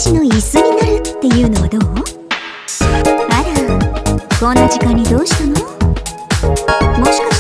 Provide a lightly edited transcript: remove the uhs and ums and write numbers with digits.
私の椅子になるっていうのはどう？あら、こんな時間にどうしたの？もしかして